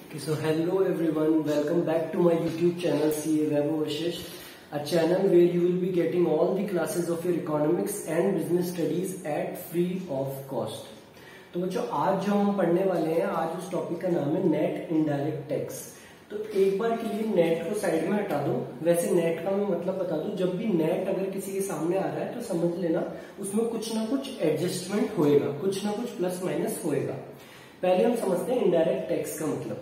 So hello everyone, welcome back to my YouTube channel CA Vaibhav Vashish, a channel where you will be getting all the classes of your economics and business studies at free of cost. तो बच्चों आज जो हम पढ़ने वाले हैं, आज उस टॉपिक का नाम है नेट इनडायरेक्ट टैक्स। तो एक बार के लिए नेट को साइड में हटा दो। वैसे नेट का मैं मतलब बता दूं, जब भी नेट अगर किसी के सामने आ रहा है तो समझ लेना उसमें कुछ ना कुछ एडजस्टमेंट होएगा, कुछ ना कुछ प्लस माइनस होएगा। पहले हम समझते हैं इनडायरेक्ट टैक्स का मतलब।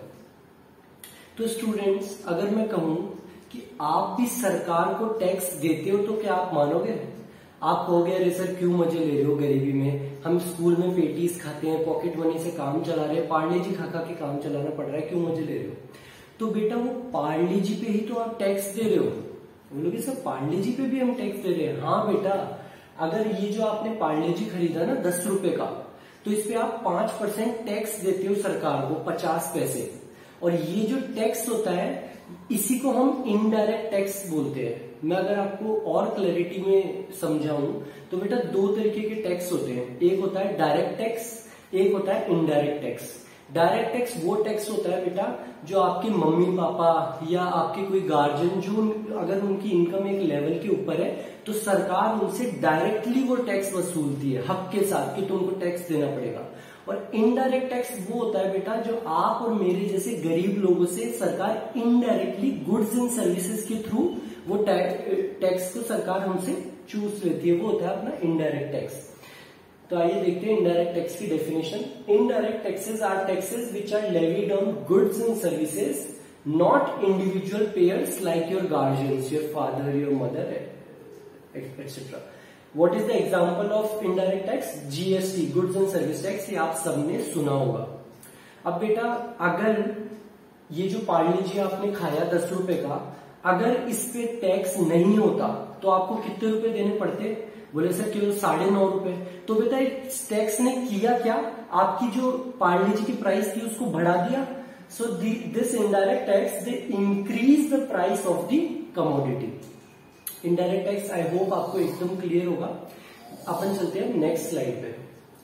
तो स्टूडेंट्स, अगर मैं कहूं कि आप भी सरकार को टैक्स देते हो तो क्या आप मानोगे? आप कहोगे अरे सर क्यों मजे ले रहे हो गरीबी में, हम स्कूल में पेटीज खाते हैं, पॉकेट मनी से काम चला रहे हैं, पार्ले जी खा खा के काम चलाना पड़ रहा है, क्यों मजे ले रहे हो? तो बेटा वो पार्ले जी पे ही तो आप टैक्स दे रहे हो। बोलोगे सर पार्ले जी पे भी हम टैक्स दे रहे हैं? हाँ बेटा, अगर ये जो आपने पार्ले जी खरीदा ना 10 रुपए का, तो इस पे आप 5% टैक्स देते हो सरकार को, 50 पैसे। और ये जो टैक्स होता है इसी को हम इनडायरेक्ट टैक्स बोलते हैं। मैं अगर आपको और क्लैरिटी में समझाऊं तो बेटा दो तरीके के टैक्स होते हैं, एक होता है डायरेक्ट टैक्स, एक होता है इनडायरेक्ट टैक्स। डायरेक्ट टैक्स वो टैक्स होता है बेटा जो आपके मम्मी पापा या आपके कोई गार्जियन, जो अगर उनकी इनकम एक लेवल के ऊपर है तो सरकार उनसे डायरेक्टली वो टैक्स वसूलती है हक के साथ कि तुमको टैक्स देना पड़ेगा। और इनडायरेक्ट टैक्स वो होता है बेटा जो आप और मेरे जैसे गरीब लोगों से सरकार इनडायरेक्टली गुड्स एंड सर्विसेज के थ्रू वो टैक्स को सरकार हमसे चूस लेती है, वो होता है अपना इनडायरेक्ट टैक्स। तो आइए देखते हैं इनडायरेक्ट टैक्स की definition. Indirect taxes are taxes which are levied on goods and services, not individual payers like your guardians, your father, your mother, etcetera. What is the example of indirect tax? GST, Goods and Service Tax, ये आप सबने सुना होगा। अब बेटा अगर ये जो पार्ले जी आपने खाया 10 रुपए का, अगर इस पे टैक्स नहीं होता तो आपको कितने रुपए देने पड़ते? बोले सर केवल 9.5 रुपए। तो बेटा इस टैक्स ने किया क्या? आपकी जो पार्ले जी की प्राइस थी उसको बढ़ा दिया। So this indirect tax they increase the price of the commodity. Indirect tax I hope आपको एकदम क्लियर होगा। अपन चलते हैं नेक्स्ट स्लाइड पे।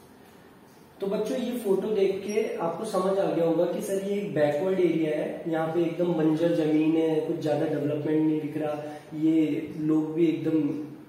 तो बच्चों ये फोटो देख के आपको समझ आ गया होगा कि सर ये एक बैकवर्ड एरिया है, यहाँ पे एकदम बंजर जमीन है, कुछ ज्यादा डेवलपमेंट नहीं दिख रहा, ये लोग भी एकदम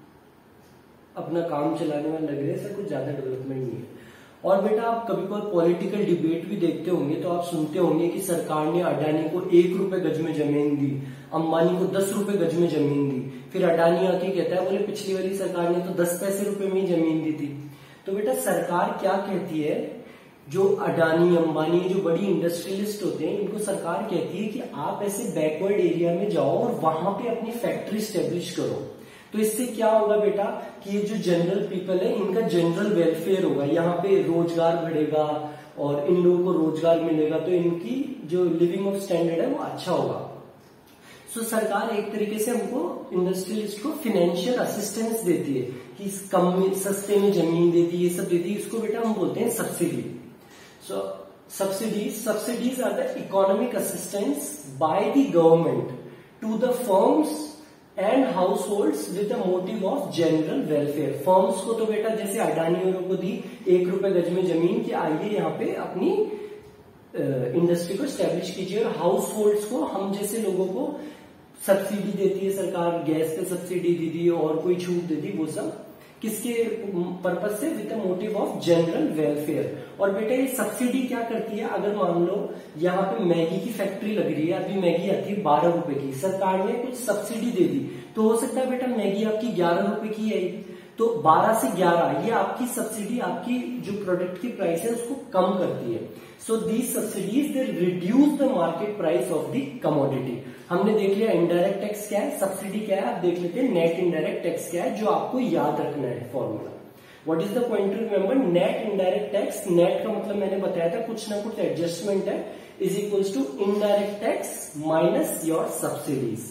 अपना काम चलाने वाले लग रहे हैं, सर कुछ ज्यादा डेवलपमेंट नहीं है। और बेटा आप कभी कभी पॉलिटिकल डिबेट भी देखते होंगे तो आप सुनते होंगे कि सरकार ने अडानी को 1 रुपए गज में जमीन दी, अंबानी को 10 रुपए गज में जमीन दी। फिर अडानी आके कहता है बोले पिछली वाली सरकार ने तो 10 पैसे रुपए में ही जमीन दी थी। तो बेटा सरकार क्या कहती है, जो अडानी अंबानी जो बड़ी इंडस्ट्रियलिस्ट होते हैं इनको सरकार कहती है कि आप ऐसे बैकवर्ड एरिया में जाओ और वहां पे अपनी फैक्ट्री स्टेब्लिश करो। तो इससे क्या होगा बेटा कि ये जो जनरल पीपल है इनका जनरल वेलफेयर होगा, यहाँ पे रोजगार बढ़ेगा और इन लोगों को रोजगार मिलेगा, तो इनकी जो लिविंग ऑफ स्टैंडर्ड है वो अच्छा होगा। सो सरकार एक तरीके से हमको इंडस्ट्रियलिस्ट को फाइनेंशियल असिस्टेंस देती है कि कम में सस्ते में जमीन देती है, ये सब देती है। इसको बेटा हम बोलते हैं subsidy. So subsidies are the economic assistance by the government to the firms and households with the motive of general welfare. Firms को तो बेटा जैसे अडानी को दी 1 रुपए गज में जमीन कि आइए यहाँ पे अपनी इंडस्ट्री को स्टैब्लिश कीजिए, और हाउस होल्ड्स को हम जैसे लोगों को सब्सिडी देती है सरकार, गैस पे सब्सिडी दी थी और कोई छूट दे दी, वो सब किसके पर्पज से? With the motive of general welfare. और बेटा ये सब्सिडी क्या करती है, अगर मान लो यहाँ पे मैगी की फैक्ट्री लग रही है, अभी मैगी आती है 12 रुपए की, सरकार ने कुछ सब्सिडी दे दी तो हो सकता है बेटा मैगी आपकी 11 रुपए की आई, तो 12 से 11 ये आपकी सब्सिडी आपकी जो प्रोडक्ट की प्राइस है उसको कम करती है। So these subsidies they reduce the market price of the commodity. हमने देख लिया इनडायरेक्ट टैक्स क्या है, सब्सिडी क्या है, आप देख लेते हैं नेट इनडायरेक्ट टैक्स क्या है, जो आपको याद रखना है formula. What is the point to remember? Net indirect tax, net का मतलब मैंने बताया था कुछ ना कुछ एडजस्टमेंट है, is equals to indirect tax minus your subsidies.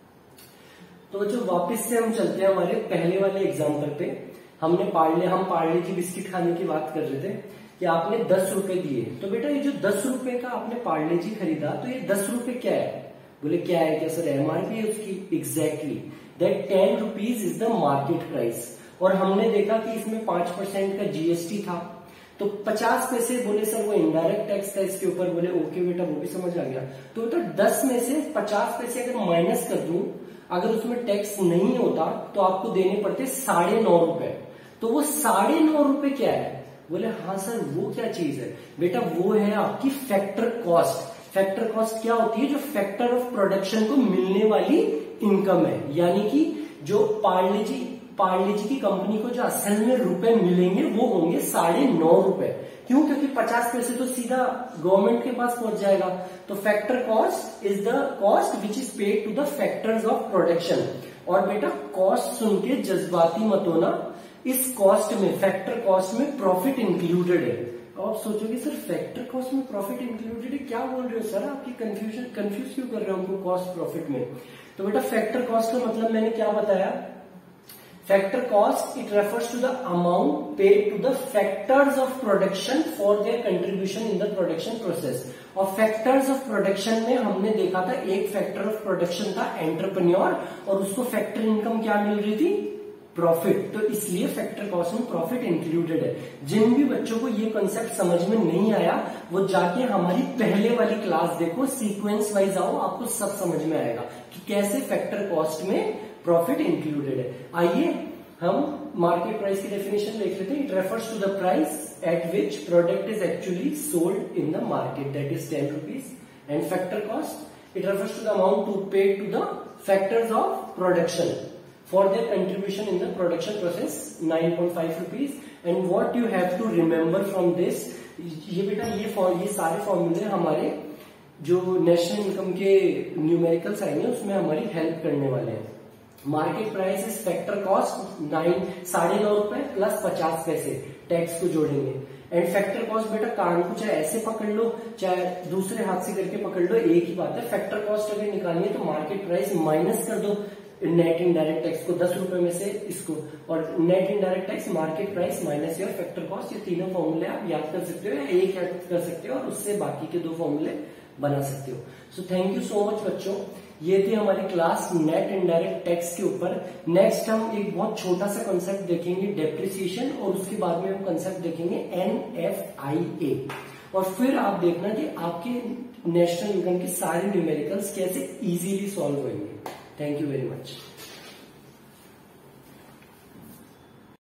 तो जो वापस से हम चलते हैं हमारे पहले वाले एग्जाम्पल पे। हम पार्ले की बिस्किट खाने की बात कर रहे थे कि आपने 10 रुपए दिए। तो बेटा ये जो 10 रुपए का आपने पार्ले जी खरीदा, तो ये 10 रुपए क्या है? बोले क्या है, क्या सर एमआरपी है उसकी? Exactly that 10 rupees is the market price. और हमने देखा कि इसमें 5% का जीएसटी था, तो 50 में से बोले सर वो इनडायरेक्ट टैक्स था इसके ऊपर, बोले ओके बेटा वो भी समझ आ गया। तो बेटा 10 में से 50 पैसे अगर माइनस कर दूं, अगर उसमें टैक्स नहीं होता तो आपको देने पड़ते 9.5 रुपए। तो वो 9.5 रुपए क्या है? बोले हाँ सर वो क्या चीज है बेटा? वो है आपकी फैक्टर कॉस्ट। फैक्टर कॉस्ट क्या होती है? जो फैक्टर ऑफ प्रोडक्शन को मिलने वाली इनकम है, यानी कि जो पार्ले जी की कंपनी को जो असल में रुपए मिलेंगे वो होंगे 9.5 रुपए। क्यों? क्योंकि 50 पैसे तो सीधा गवर्नमेंट के पास पहुंच जाएगा। तो factor cost is the cost which is paid to the factors of production. और बेटा कॉस्ट सुन के जज्बाती मत होना, इस कॉस्ट में, फैक्टर कॉस्ट में प्रॉफिट इंक्लूडेड है। आप सोचोगे सर फैक्टर कॉस्ट में प्रॉफिट इंक्लूडेड है, क्या बोल रहे हो सर? आपकी कंफ्यूज क्यों कर रहे हो हमको कॉस्ट प्रॉफिट में? तो बेटा फैक्टर कॉस्ट का मतलब मैंने क्या बताया? Factor cost it refers to the amount paid to the factors of production for their contribution in the production process. और फैक्टर्स ऑफ प्रोडक्शन में हमने देखा था एक फैक्टर ऑफ प्रोडक्शन था एंटरप्रेन्योर, और उसको फैक्टर इनकम क्या मिल रही थी? प्रॉफिट। तो इसलिए फैक्टर कॉस्ट में प्रॉफिट इंक्लूडेड है। जिन भी बच्चों को ये कॉन्सेप्ट समझ में नहीं आया वो जाके हमारी पहले वाली क्लास देखो, सीक्वेंस वाइज आओ, आपको सब समझ में आएगा कि कैसे फैक्टर कॉस्ट में प्रॉफिट इंक्लूडेड है। आइए हम मार्केट प्राइस की डेफिनेशन देख लेते हैं। It refers to the price at which product is actually sold in the market, that is 10 rupees. And factor cost it refers to the amount to pay to the factors of production for their contribution in the production process, 9.5 rupees. And what you have to remember from this, ये बेटा ये सारे फॉर्मूले हमारे जो national income के numericals आएंगे उसमें हमारी हेल्प करने वाले हैं। Market price is factor cost 9.5 रुपए प्लस 50 पैसे टैक्स को जोड़ेंगे। एंड फैक्टर कॉस्ट बेटा कार्ड को चाहे ऐसे पकड़ लो चाहे दूसरे हाथ से करके पकड़ लो, एक ही बात है। फैक्टर कॉस्ट अगर निकालनी है तो मार्केट प्राइस माइनस कर दो नेट इनडायरेक्ट टैक्स को, 10 रुपए में से इसको, और net indirect tax market price minus your factor cost. ये तीनों फॉर्मूले आप याद कर सकते हो या एक याद कर सकते हो और उससे बाकी के 2 फॉर्मूले बना सकते हो। So thank you so much बच्चों, ये थी हमारी क्लास नेट इनडायरेक्ट टैक्स के ऊपर। नेक्स्ट हम एक बहुत छोटा सा कंसेप्ट देखेंगे डेप्रिसिएशन, और उसके बाद में हम कंसेप्ट देखेंगे NFIA। और फिर आप देखना कि आपके नेशनल इनकम के सारे न्यूमेरिकल्स कैसे इजीली सॉल्व होंगे। Thank you very much.